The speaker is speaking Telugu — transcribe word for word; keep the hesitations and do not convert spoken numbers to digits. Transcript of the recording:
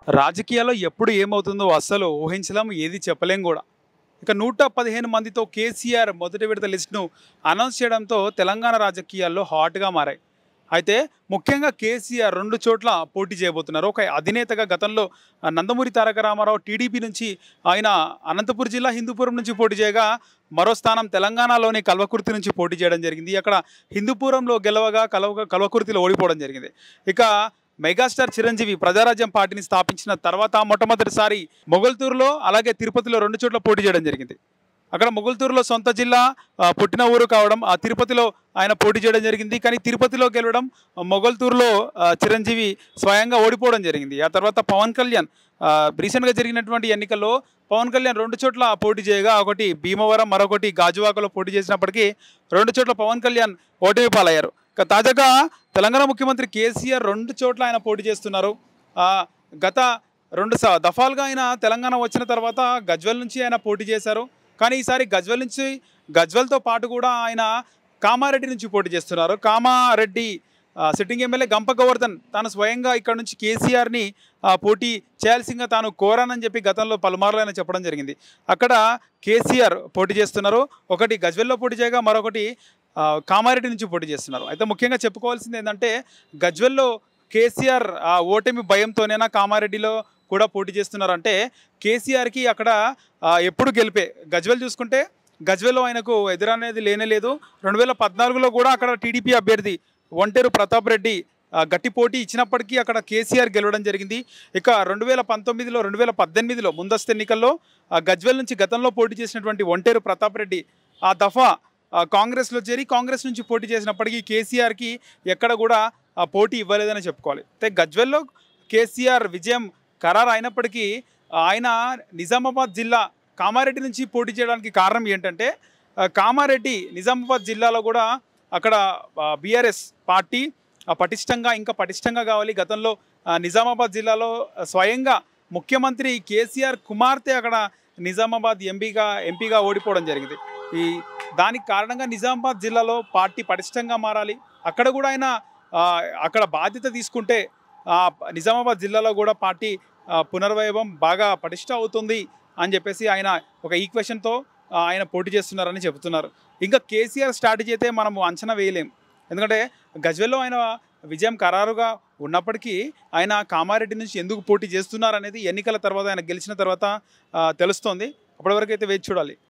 రాజకీయాల్లో ఎప్పుడు ఏమవుతుందో అస్సలు ఊహించలేం, ఏది చెప్పలేం కూడా. ఇక నూట పదిహేను మందితో కేసీఆర్ మొదటి విడత లిస్టును అనౌన్స్ చేయడంతో తెలంగాణ రాజకీయాల్లో హాట్గా మారాయి. అయితే ముఖ్యంగా కేసీఆర్ రెండు చోట్ల పోటీ చేయబోతున్నారు. ఒక అధినేతగా గతంలో ఆ, నందమూరి తారక రామారావు టీడీపీ నుంచి, ఆయన అనంతపురం జిల్లా హిందూపురం నుంచి పోటీ చేయగా, మరో స్థానం తెలంగాణలోని కల్వకుర్తి నుంచి పోటీ చేయడం జరిగింది. అక్కడ హిందూపురంలో గెలవగా కలవ కల్వకుర్తిలో ఓడిపోవడం జరిగింది. ఇక మెగాస్టార్ చిరంజీవి ప్రజారాజ్యం పార్టీని స్థాపించిన తర్వాత మొట్టమొదటిసారి మొగల్తూరులో, అలాగే తిరుపతిలో రెండు చోట్ల పోటీ చేయడం జరిగింది. అక్కడ మొగల్తూరులో సొంత జిల్లా, ఆ, పుట్టిన ఊరు కావడం, ఆ తిరుపతిలో ఆయన పోటీ చేయడం జరిగింది. కానీ తిరుపతిలో గెలవడం, మొగల్తూరులో ఆ, చిరంజీవి స్వయంగా ఓడిపోవడం జరిగింది. ఆ తర్వాత పవన్ కళ్యాణ్ ఆ, రీసెంట్గా జరిగినటువంటి ఎన్నికల్లో పవన్ కళ్యాణ్ రెండు చోట్ల పోటీ చేయగా, ఒకటి భీమవరం, మరొకటి గాజువాకలో పోటీ చేసినప్పటికీ రెండు చోట్ల పవన్ కళ్యాణ్ ఓటమి పాలయ్యారు. ఇక తాజాగా తెలంగాణ ముఖ్యమంత్రి కేసీఆర్ రెండు చోట్ల ఆయన పోటీ చేస్తున్నారు. ఆ, గత రెండు స దఫాలుగా ఆయన తెలంగాణ వచ్చిన తర్వాత గజ్వెల్ నుంచి ఆయన పోటీ చేశారు. కానీ ఈసారి గజ్వెల్ నుంచి, గజ్వెల్తో పాటు కూడా ఆయన కామారెడ్డి నుంచి పోటీ చేస్తున్నారు. కామారెడ్డి ఆ, సిట్టింగ్ ఎమ్మెల్యే గంప గోవర్ధన్ తాను స్వయంగా ఇక్కడ నుంచి కేసీఆర్ని ఆ, పోటీ చేయాల్సిందిగా తాను కోరానని చెప్పి గతంలో పలుమార్లు ఆయన చెప్పడం జరిగింది. అక్కడ కేసీఆర్ పోటీ చేస్తున్నారు. ఒకటి గజ్వెల్లో పోటీ చేయగా, మరొకటి ఆ, కామారెడ్డి నుంచి పోటీ చేస్తున్నారు. అయితే ముఖ్యంగా చెప్పుకోవాల్సింది ఏంటంటే, గజ్వెల్లో కేసీఆర్ ఆ ఓటమి భయంతోనేనా కామారెడ్డిలో కూడా పోటీ చేస్తున్నారంటే, కేసీఆర్కి అక్కడ ఆ, ఎప్పుడు గెలిపే. గజ్వెల్ చూసుకుంటే గజ్వెల్లో ఆయనకు ఎదురనేది లేనే లేదు. రెండు వేల పద్నాలుగులో కూడా అక్కడ టీడీపీ అభ్యర్థి ఒంటేరు ప్రతాప్ రెడ్డి ఆ, గట్టి పోటీ ఇచ్చినప్పటికీ అక్కడ కేసీఆర్ గెలవడం జరిగింది. ఇక రెండు వేల పంతొమ్మిదిలో రెండు వేల పద్దెనిమిదిలో ముందస్తు ఎన్నికల్లో ఆ, గజ్వెల్ నుంచి గతంలో పోటీ చేసినటువంటి ఒంటేరు ప్రతాప్ రెడ్డి ఆ దఫా ఆ, కాంగ్రెస్లో చేరి కాంగ్రెస్ నుంచి పోటీ చేసినప్పటికీ కేసీఆర్కి ఎక్కడ కూడా ఆ పోటీ ఇవ్వలేదని చెప్పుకోవాలి. అయితే గజ్వెల్లో కేసీఆర్ విజయం ఖరారు అయినప్పటికీ ఆయన నిజామాబాద్ జిల్లా కామారెడ్డి నుంచి పోటీ చేయడానికి కారణం ఏంటంటే, ఆ, కామారెడ్డి నిజామాబాద్ జిల్లాలో కూడా అక్కడ బీఆర్ఎస్ పార్టీ ఆ, పటిష్టంగా ఇంకా పటిష్టంగా కావాలి. గతంలో ఆ, నిజామాబాద్ జిల్లాలో ఆ, స్వయంగా ముఖ్యమంత్రి కేసీఆర్ కుమార్తె అక్కడ నిజామాబాద్ ఎంపీగా ఎంపీగా ఓడిపోవడం జరిగింది. ఈ దానికి కారణంగా నిజామాబాద్ జిల్లాలో పార్టీ పటిష్టంగా మారాలి. అక్కడ కూడా ఆయన ఆ, అక్కడ బాధ్యత తీసుకుంటే ఆ, నిజామాబాద్ జిల్లాలో కూడా పార్టీ ఆ, పునర్వైభవం బాగా పటిష్ట అవుతుంది అని చెప్పేసి ఆయన ఒక ఈక్వేషన్తో ఆ, ఆయన పోటీ చేస్తున్నారని చెబుతున్నారు. ఇంకా కేసీఆర్ స్ట్రాటజీ అయితే మనము అంచనా వేయలేం. ఎందుకంటే గజ్వెల్లో ఆయన విజయం ఖరారుగా ఉన్నప్పటికీ ఆయన కామారెడ్డి నుంచి ఎందుకు పోటీ చేస్తున్నారనేది ఎన్నికల తర్వాత, ఆయన గెలిచిన తర్వాత ఆ, తెలుస్తోంది. అప్పటివరకు అయితే వేచి చూడాలి.